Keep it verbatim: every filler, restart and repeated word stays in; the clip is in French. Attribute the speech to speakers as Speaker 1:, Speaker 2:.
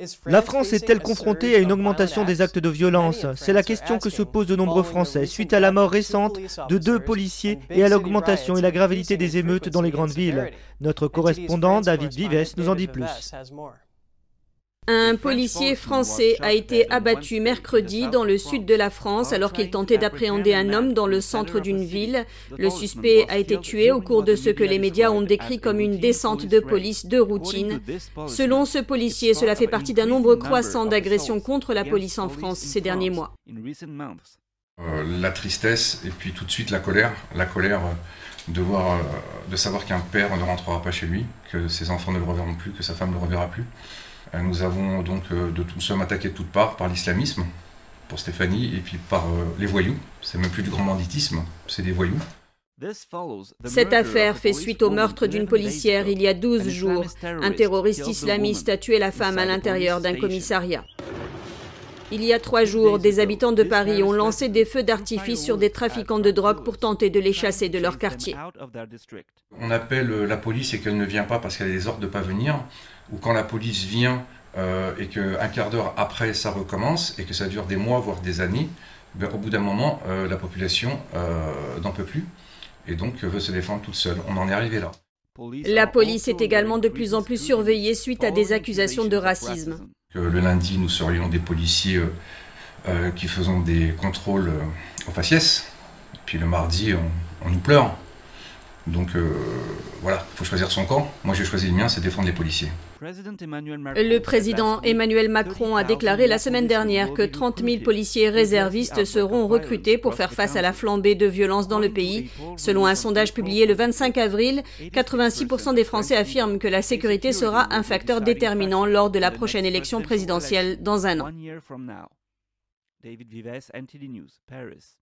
Speaker 1: La France est-elle confrontée à une augmentation des actes de violence? C'est la question que se posent de nombreux Français suite à la mort récente de deux policiers et à l'augmentation et la gravité des émeutes dans les grandes villes. Notre correspondant David Vives nous en dit plus.
Speaker 2: Un policier français a été abattu mercredi dans le sud de la France alors qu'il tentait d'appréhender un homme dans le centre d'une ville. Le suspect a été tué au cours de ce que les médias ont décrit comme une descente de police de routine. Selon ce policier, cela fait partie d'un nombre croissant d'agressions contre la police en France ces derniers mois.
Speaker 3: Euh, la tristesse et puis tout de suite la colère. La colère de, voir, euh, de savoir qu'un père ne rentrera pas chez lui, que ses enfants ne le reverront plus, que sa femme ne le reverra plus. Nous avons donc euh, de tout, nous sommes attaqués de toutes parts par l'islamisme, pour Stéphanie, et puis par euh, les voyous. C'est même plus du grand banditisme, c'est des voyous.
Speaker 2: Cette affaire fait suite au meurtre d'une policière il y a douze jours. Un terroriste islamiste a tué la femme à l'intérieur d'un commissariat. Il y a trois jours, des habitants de Paris ont lancé des feux d'artifice sur des trafiquants de drogue pour tenter de les chasser de leur quartier.
Speaker 3: On appelle la police et qu'elle ne vient pas parce qu'elle a des ordres de ne pas venir, ou quand la police vient euh, et qu'un quart d'heure après ça recommence et que ça dure des mois voire des années, ben, au bout d'un moment euh, la population euh, n'en peut plus et donc veut se défendre toute seule. On en est arrivé là.
Speaker 2: La police est également de plus en plus surveillée suite à des accusations de racisme.
Speaker 3: Le lundi, nous serions des policiers euh, euh, qui faisons des contrôles euh, aux faciès, puis le mardi on, on nous pleure. Donc euh, voilà, il faut choisir son camp. Moi j'ai choisi le mien, c'est défendre les policiers.
Speaker 2: Le président Emmanuel Macron a déclaré la semaine dernière que trente mille policiers réservistes seront recrutés pour faire face à la flambée de violence dans le pays. Selon un sondage publié le vingt-cinq avril, quatre-vingt-six pour cent des Français affirment que la sécurité sera un facteur déterminant lors de la prochaine élection présidentielle dans un an.